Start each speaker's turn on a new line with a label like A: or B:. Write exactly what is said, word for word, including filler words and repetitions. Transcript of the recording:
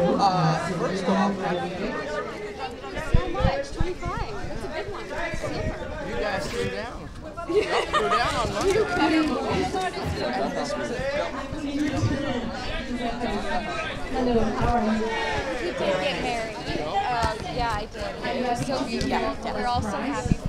A: Uh, first off, happy
B: So much, twenty-five. That's a big one. Super.
A: you guys threw down. Y'all threw down on Monday. And this was a
C: Hello, how are you?
B: He did get married. Uh, yeah, I did. It was so beautiful. We're all so happy